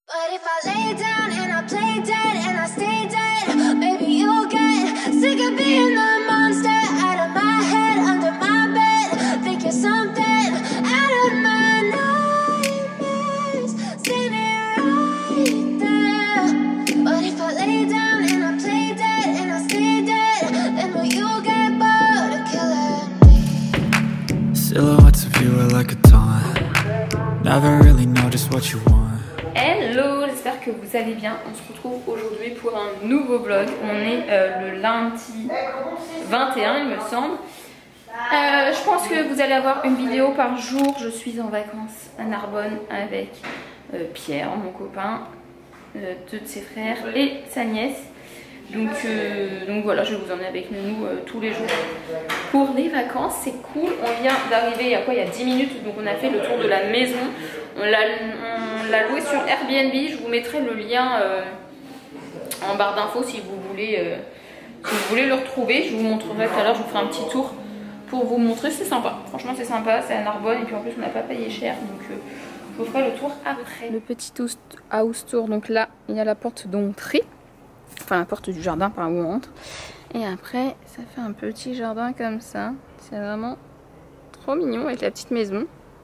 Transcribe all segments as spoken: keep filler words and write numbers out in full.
But if I lay down and I play dead and I stay dead, maybe you'll get sick of being the monster out of my head, under my bed. Think you're something out of my nightmares, standing right there. But if I lay down and I play dead and I stay dead, then will you get bored of killing me? Silhouettes of you are like a taunt. Never really know just what you want. Hello, j'espère que vous allez bien. On se retrouve aujourd'hui pour un nouveau vlog. On est euh, le lundi vingt et un, il me semble. Euh, je pense que vous allez avoir une vidéo par jour. Je suis en vacances à Narbonne avec euh, Pierre, mon copain, euh, deux de ses frères et sa nièce. Donc, euh, donc voilà, je vais vous emmener avec nous euh, tous les jours pour les vacances. C'est cool. On vient d'arriver il y a quoi, il y a dix minutes. Donc on a fait le tour de la maison. On l'a loué sur Airbnb. Je vous mettrai le lien euh, en barre d'infos si vous voulez euh, si vous voulez le retrouver. Je vous montrerai tout à l'heure. Je vous ferai un petit tour pour vous montrer. C'est sympa. Franchement c'est sympa. C'est à Narbonne et puis en plus on n'a pas payé cher. Donc euh, je vous ferai le tour après. Le petit house tour. Donc là il y a la porte d'entrée. Enfin la porte du jardin par où on entre. Et après ça fait un petit jardin comme ça. C'est vraiment trop mignon avec la petite maison.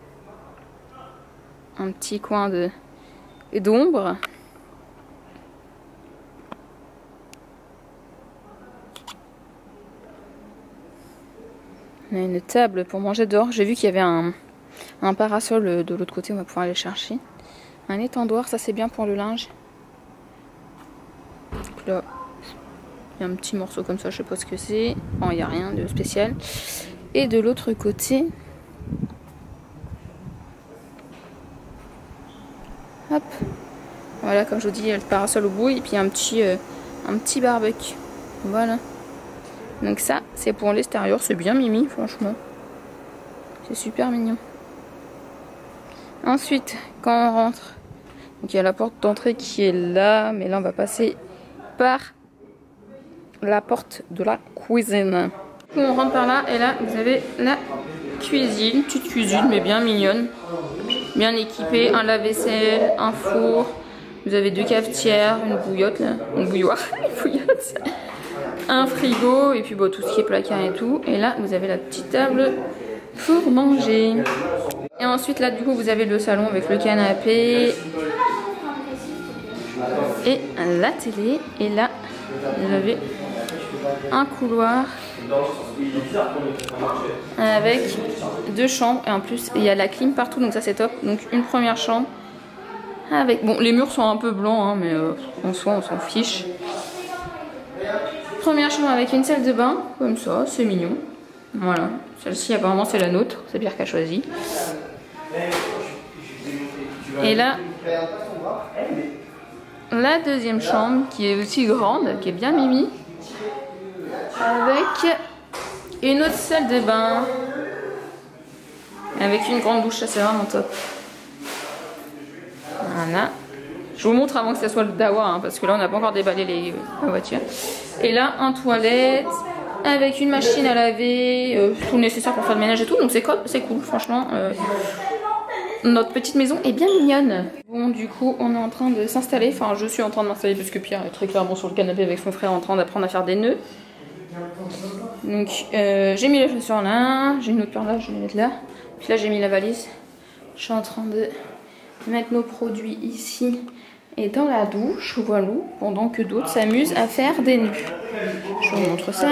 Un petit coin de d'ombre. On a une table pour manger dehors. J'ai vu qu'il y avait un, un parasol de l'autre côté. On va pouvoir aller chercher. Un étendoir, ça c'est bien pour le linge. Donc là, il y a un petit morceau comme ça, je sais pas ce que c'est. Bon, il n'y a rien de spécial. Et de l'autre côté, hop, voilà, comme je vous dis, il y a le parasol au bout et puis il y a un petit, euh, un petit barbecue. Voilà. Donc ça, c'est pour l'extérieur, c'est bien mimi, franchement. C'est super mignon. Ensuite, quand on rentre, donc il y a la porte d'entrée qui est là, mais là on va passer par la porte de la cuisine. On rentre par là et là vous avez la cuisine, petite cuisine mais bien mignonne, bien équipée, un lave-vaisselle, un four, vous avez deux cafetières, une bouillotte là, une bouilloire, une bouillotte, un frigo et puis bon, tout ce qui est placard et tout. Et là vous avez la petite table pour manger. Et ensuite là du coup vous avez le salon avec le canapé et la télé. Et là vous avez un couloir avec deux chambres et en plus il y a la clim partout, donc ça c'est top. Donc une première chambre avec, bon les murs sont un peu blancs hein, mais euh, en soi on s'en fiche. Première chambre avec une salle de bain comme ça, c'est mignon. Voilà, celle-ci apparemment c'est la nôtre, c'est Pierre qui a choisi. Et là la deuxième chambre qui est aussi grande, qui est bien mimi, avec une autre salle de bain avec une grande douche, ça c'est vraiment top. Voilà, je vous montre avant que ça soit le dawa hein, parce que là on n'a pas encore déballé les, la voiture. Et là un toilette avec une machine à laver, euh, tout le nécessaire pour faire le ménage et tout, donc c'est cool, c'est cool franchement. euh, Notre petite maison est bien mignonne. Bon, du coup, on est en train de s'installer. Enfin, je suis en train de m'installer parce que Pierre est très clairement sur le canapé avec son frère en train d'apprendre à faire des nœuds. Donc, euh, j'ai mis les chaussures là. J'ai une autre paire là, je vais les mettre là. Puis là, j'ai mis la valise. Je suis en train de mettre nos produits ici et dans la douche, voilà, pendant que d'autres s'amusent à faire des nœuds. Je vous montre ça.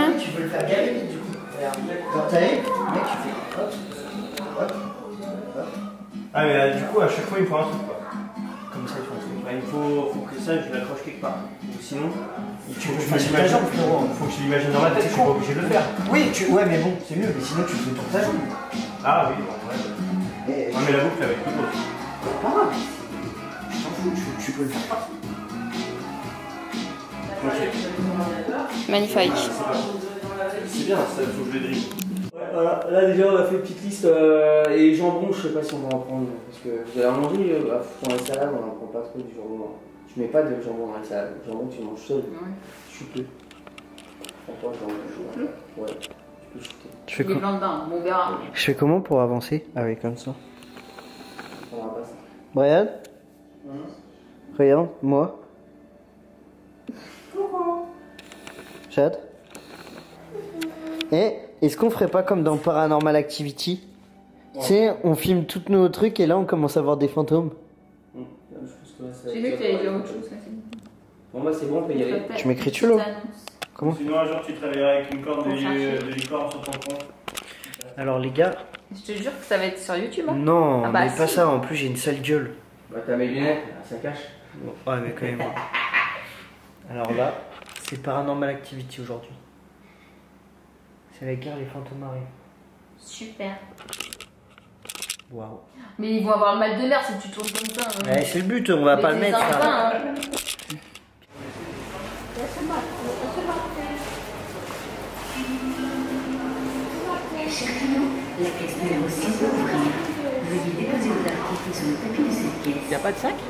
Ah mais là, du coup à chaque fois il me faut un truc quoi. Comme ça il faut un truc. Bah, il faut, faut que ça je l'accroche quelque part. Ou sinon, il faut, faut, faut, ta jambe, faut que je l'imagine dans la tête, je suis pas obligé de le faire. Oui, tu, ouais mais bon, c'est mieux, mais sinon tu le fais pour ta jambe. Ah oui, ouais. Et, ouais mais la boucle avec tout. C'est pas grave. Je t'en fous, tu, tu peux le faire. Ok. Magnifique. C'est bien, ça faut que je le drille. Voilà, là déjà on a fait une petite liste euh, et jambon, je sais pas si on va en prendre parce que vous allez en manger euh, bah, dans la salade, on en prend pas trop du jambon. Tu mets pas de jambon dans la salade, le jambon tu manges seul, ouais. Chouté. Prends pas le jambon. Ouais, tu peux shooter. Je fais, com bon, on verra. Je fais comment pour avancer avec comme ça? On va pas ça. Brian mmh. Regarde, moi. Chad. Et est-ce qu'on ferait pas comme dans Paranormal Activity? Tu sais, on filme tous nos trucs et là on commence à voir des fantômes. J'ai vu que tu allais dire autre chose. Pour moi c'est bon, on peut y aller. Tu m'écris tu l'eau? Comment? Sinon un jour tu te réveilleras avec une corde de, de licorne sur ton compte. Alors les gars. Je te jure que ça va être sur YouTube. Hein. Non, ah bah, mais si. pas ça, en plus j'ai une sale gueule. Bah t'as mes lunettes, ça cache. Ouais mais quand même. Alors là, c'est Paranormal Activity aujourd'hui. C'est la guerre, les fantômes arrivent. Super. Waouh. Mais ils vont avoir le mal de mer si tu tournes comme ça. Hein. Ouais, c'est le but, on va mais pas le mettre. Enfants, hein. Hein. La caisse numéro six peut ouvrir. Veuillez déposer vos articles sur le tapis de cette pièce. Y'a pas de sac?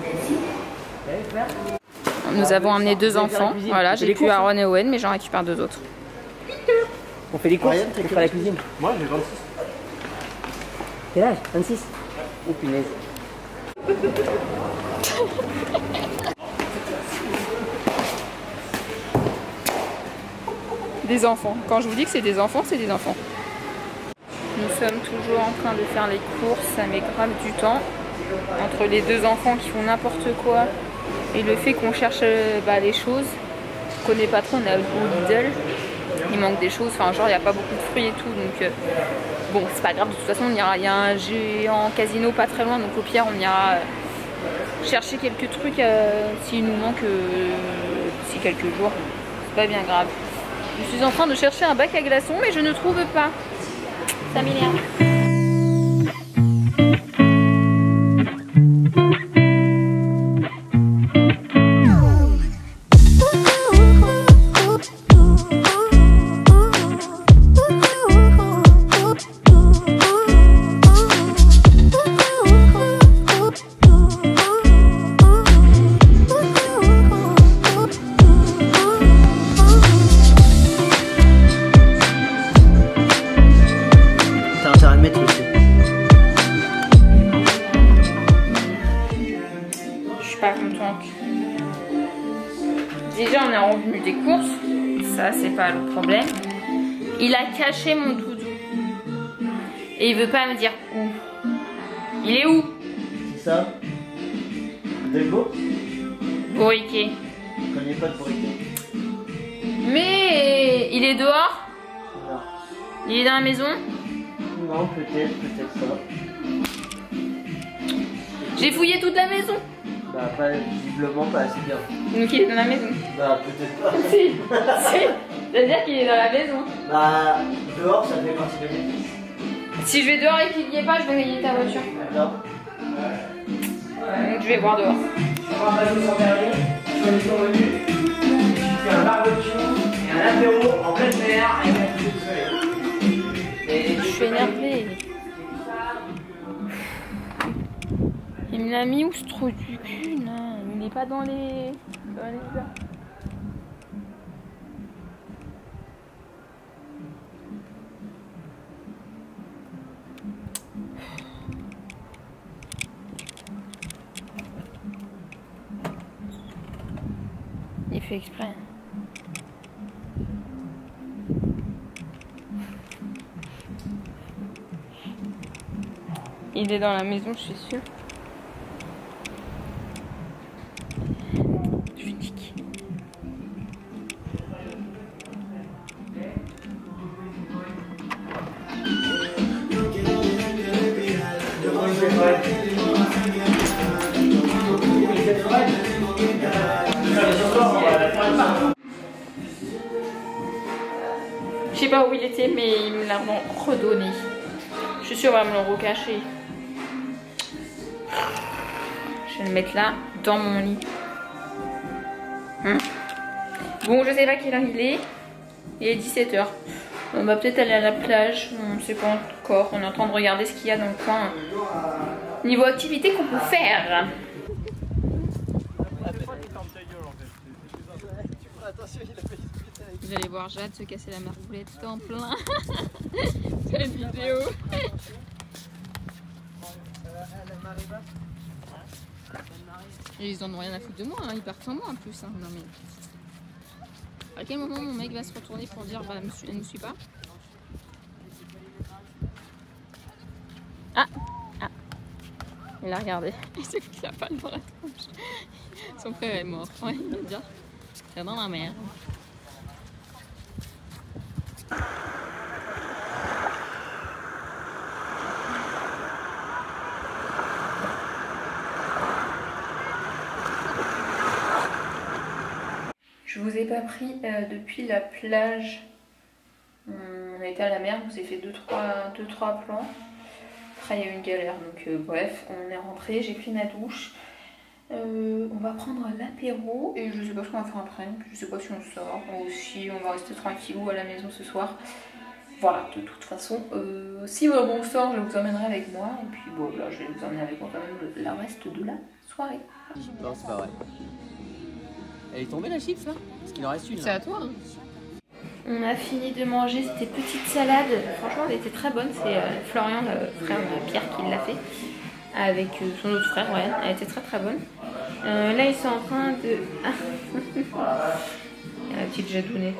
Nous avons amené deux enfants. Voilà, j'ai plus Aaron et Owen, mais j'en récupère deux autres. On fait les courses, Ryan, on fait la cuisine. Moi j'ai vingt-six. Quel âge? vingt-six. Oh punaise. Des enfants. Quand je vous dis que c'est des enfants, c'est des enfants. Nous sommes toujours en train de faire les courses, ça met grave du temps. Entre les deux enfants qui font n'importe quoi et le fait qu'on cherche bah, les choses. On connaît pas trop, on est au Lidl. Il manque des choses, enfin genre il n'y a pas beaucoup de fruits et tout. Donc euh, bon, c'est pas grave, de toute façon il y, a, il y a un géant casino pas très loin. Donc au pire on ira euh, chercher quelques trucs euh, s'il nous manque euh, d'ici quelques jours. C'est pas bien grave. Je suis en train de chercher un bac à glaçons mais je ne trouve pas. Ça m'énerve. Déjà on est revenu des courses, ça c'est pas le problème. Il a caché mon doudou et il veut pas me dire où. Il est où? C'est ça? Delbo? Boriquet. Je connais pas de Boriquet. Mais il est dehors? Non. Il est dans la maison? Non, peut-être, peut-être ça. J'ai fouillé toute la maison. Bah, pas, visiblement pas assez bien. Donc il est dans la maison. Bah, peut-être pas. Si, si. C'est-à-dire qu'il est dans la maison. Bah, dehors, ça fait partie de l'équipe. Si je vais dehors et qu'il n'y est pas, je vais rayer ta voiture. D'accord. Donc je vais voir dehors. On va passer sur Berlin, choisis ton menu, tu fais un barbecue et un apéro en plein air avec un coucher de soleil. Je suis énervée. Il me l'a mis où ce trou du cul là? Il n'est pas dans les... dans les gars. Il fait exprès. Il est dans la maison, je suis sûre. Je lui nique. Je sais pas où il était, mais il me l'a redonné. Je suis sûre qu'il va me le recacher. Je vais le mettre là, dans mon lit. Hum. Bon, je sais pas quelle heure il est. Il est dix-sept heures. On va peut-être aller à la plage. On ne sait pas encore. On est en train de regarder ce qu'il y a dans le coin. Niveau activité qu'on peut faire. Vous allez voir Jade se casser la margoulette en plein. Cette vidéo. La marée basse. Et ils en ont rien à foutre de moi, hein. Ils partent sans moi en plus. Hein. Non mais. À quel moment mon mec va se retourner pour dire bah elle ne me suit pas? Ah, ah. Il a regardé. Il s'est foutu la balle dans la tronche. Son frère est mort. Ouais, il va dire. C'est dans la mer. Je vous ai pas pris euh, depuis la plage. On a été à la mer, on s'est fait deux trois plans. Après il y a eu une galère, donc euh, bref, on est rentré, j'ai pris ma douche. Euh, on va prendre l'apéro et je sais pas ce qu'on va faire après. Je sais pas si on sort ou si on va rester tranquillou à la maison ce soir. Voilà, de toute façon, euh, si on sort, je vous emmènerai avec moi. Et puis bon, là je vais vous emmener avec moi quand même le, le reste de la soirée. Non, c'est pas vrai. Elle est tombée la chips là? Parce qu'il en reste une. C'est à toi. Hein. On a fini de manger, c'était petite salade. Franchement, elle était très bonne. C'est euh, Florian, le frère de Pierre, qui l'a fait. Avec euh, son autre frère, ouais. Elle était très très bonne. Euh, là, ils sont en train de. La petite jadounette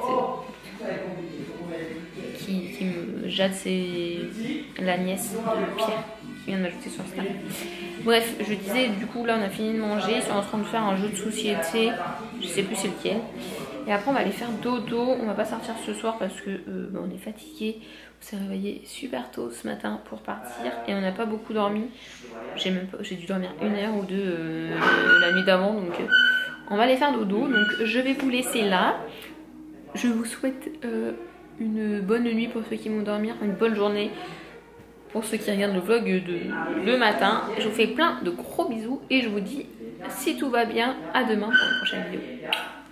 qui, qui me jade, c'est la nièce de Pierre qui vient d'ajouter sur Insta. Bref, je disais, du coup, là, on a fini de manger. Ils sont en train de faire un jeu de société. Je sais plus c'est lequel. Et après, on va aller faire dodo. On va pas sortir ce soir parce que euh, bah, on est fatigué. On s'est réveillé super tôt ce matin pour partir et on n'a pas beaucoup dormi. J'ai même pas, j'ai dû dormir une heure ou deux euh, la nuit d'avant. Donc, euh, on va aller faire dodo. Donc, je vais vous laisser là. Je vous souhaite euh, une bonne nuit pour ceux qui vont dormir, une bonne journée pour ceux qui regardent le vlog de le matin. Je vous fais plein de gros bisous et je vous dis, si tout va bien, à demain pour une prochaine vidéo.